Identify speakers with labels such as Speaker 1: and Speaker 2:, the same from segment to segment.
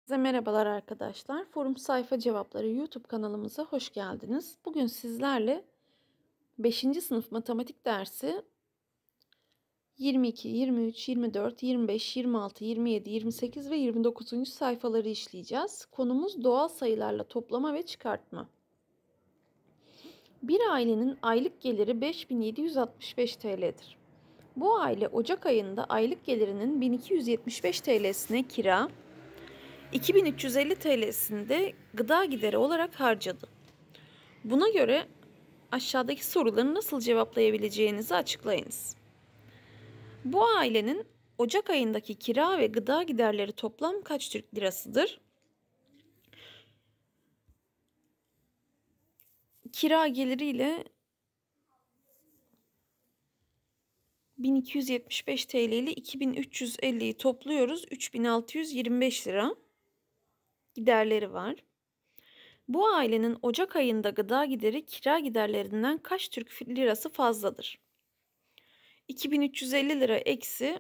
Speaker 1: Herkese merhabalar arkadaşlar. Forum Sayfa Cevapları YouTube kanalımıza hoş geldiniz. Bugün sizlerle 5. sınıf matematik dersi 22, 23, 24, 25, 26, 27, 28 ve 29. sayfaları işleyeceğiz. Konumuz doğal sayılarla toplama ve çıkartma. Bir ailenin aylık geliri 5765 TL'dir. Bu aile Ocak ayında aylık gelirinin 1275 TL'sine kira, 2350 TL'sini de gıda gideri olarak harcadı. Buna göre aşağıdaki soruları nasıl cevaplayabileceğinizi açıklayınız. Bu ailenin Ocak ayındaki kira ve gıda giderleri toplam kaç Türk lirasıdır? Kira geliriyle 1275 TL ile 2350'yi topluyoruz. 3625 lira giderleri var. Bu ailenin Ocak ayında gıda gideri kira giderlerinden kaç Türk lirası fazladır? 2350 lira eksi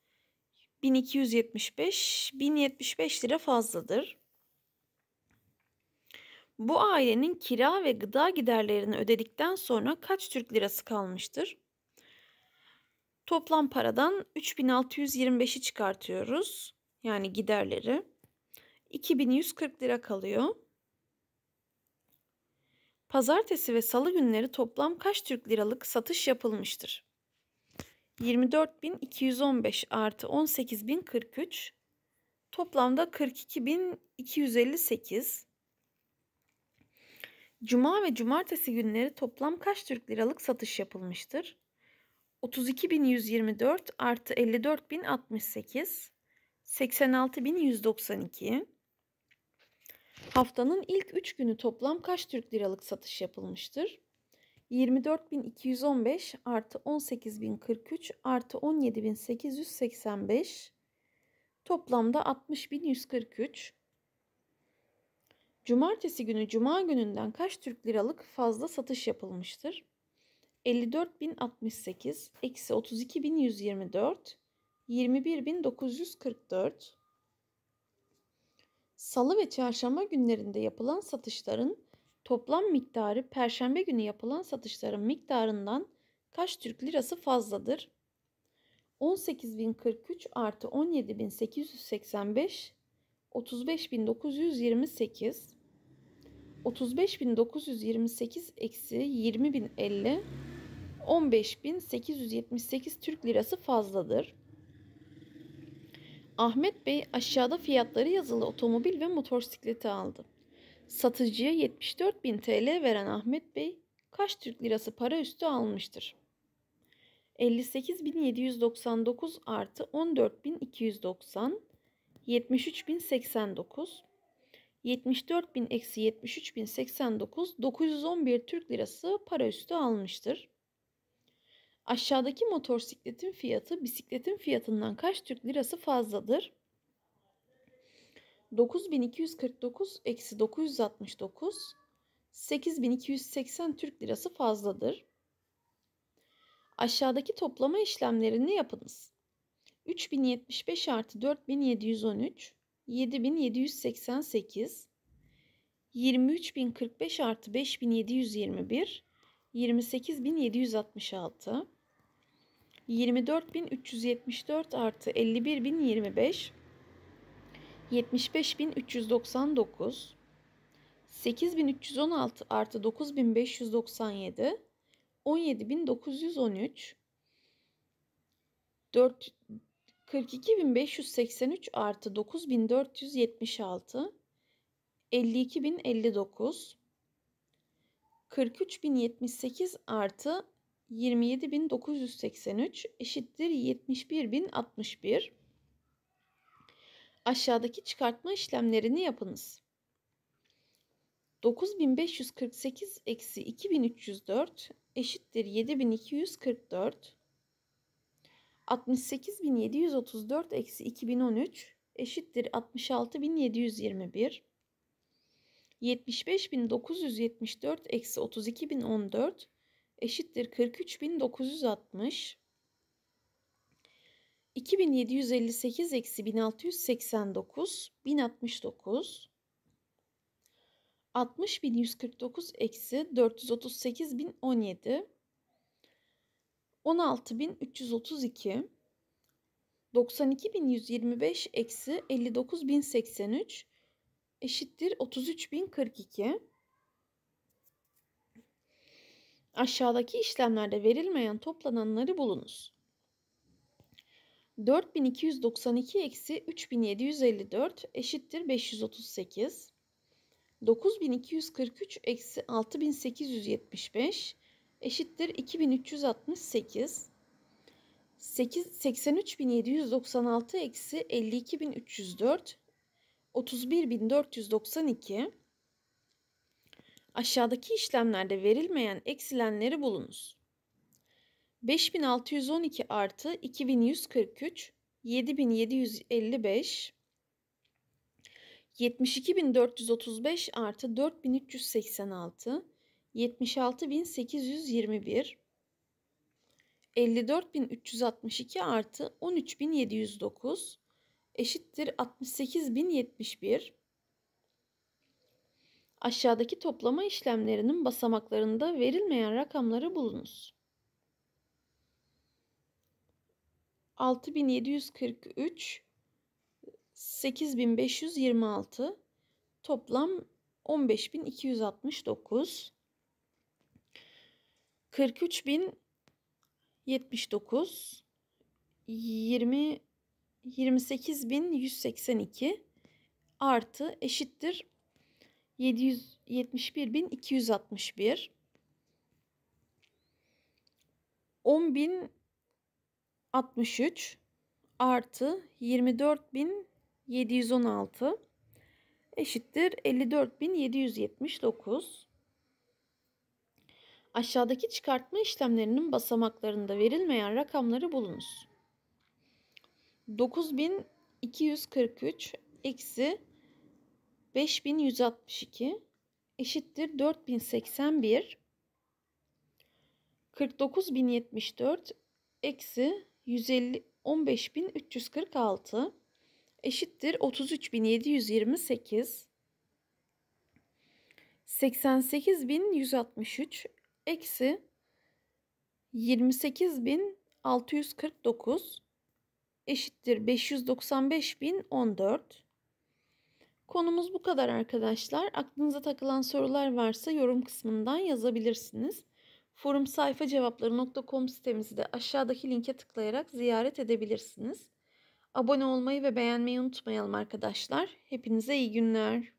Speaker 1: 1275, 1075 lira fazladır. Bu ailenin kira ve gıda giderlerini ödedikten sonra kaç Türk lirası kalmıştır? Toplam paradan 3625'i çıkartıyoruz. Yani giderleri. 2140 lira kalıyor. Pazartesi ve salı günleri toplam kaç Türk liralık satış yapılmıştır? 24.215 artı 18.043 toplamda 42.258. Cuma ve cumartesi günleri toplam kaç Türk liralık satış yapılmıştır? 32.124 artı 54.068, 86.192. Haftanın ilk 3 günü toplam kaç Türk liralık satış yapılmıştır? 24.215 artı 18.043 artı 17.885, toplamda 60.143. Cumartesi günü Cuma gününden kaç Türk liralık fazla satış yapılmıştır? 54.068 eksi 32.124, 21.944. Salı ve çarşamba günlerinde yapılan satışların toplam miktarı Perşembe günü yapılan satışların miktarından kaç Türk lirası fazladır? 18.043 artı 17.885, 35.928. 35.928 eksi 20.050, 15.878 Türk lirası fazladır. Ahmet Bey aşağıda fiyatları yazılı otomobil ve motosikleti aldı. Satıcıya 74.000 TL veren Ahmet Bey kaç Türk lirası para üstü almıştır? 58.799 artı 14.290, 73.089. 74.000 eksi 73.089, 911 Türk lirası para üstü almıştır. Aşağıdaki motosikletin fiyatı bisikletin fiyatından kaç Türk lirası fazladır? 9.249 eksi 969, 8.280 Türk lirası fazladır. Aşağıdaki toplama işlemlerini yapınız. 3.075 artı 4.713, 7.788, 23.045 artı 5.721, 28.766, 24.374 artı 51.025, 75.399, 8.316 artı 9.597, 17.913, 42.583 artı 9.476, 52.059, 43.078 artı 27.983 eşittir 71.061. Aşağıdaki çıkartma işlemlerini yapınız. 9.548 eksi 2.304 eşittir 7.244. 68.734 eksi 2013 eşittir 66.721. 75.974 eksi 32.014 eşittir 43.960. 2758 eksi 1689 1069. 60149 eksi 438.017. 16332. 92125 eksi 59083 eşittir 33042. Aşağıdaki işlemlerde verilmeyen toplananları bulunuz. 4292 eksi 3754 eşittir 538. 9243 eksi 6875 eşittir 2368. 83796 eksi 52304 31492. Aşağıdaki işlemlerde verilmeyen eksilenleri bulunuz. 5612 artı 2143 7755. 72435 artı 4386 76821. 54362 artı 13709 eşittir 68071. Aşağıdaki toplama işlemlerinin basamaklarında verilmeyen rakamları bulunuz. 6743 8526 toplam 15269. 43079 28182 artı eşittir 771261. 10063 artı 24716 eşittir 54779. Aşağıdaki çıkartma işlemlerinin basamaklarında verilmeyen rakamları bulunuz. 9243 eksi 5162 eşittir 4081. 49074 eksi 15346 eşittir 33728. 88163 eksi 28649 eşittir 595014. Konumuz bu kadar arkadaşlar. Aklınıza takılan sorular varsa yorum kısmından yazabilirsiniz. forumsayfacevapları.com sitemizi de aşağıdaki linke tıklayarak ziyaret edebilirsiniz. Abone olmayı ve beğenmeyi unutmayalım arkadaşlar. Hepinize iyi günler.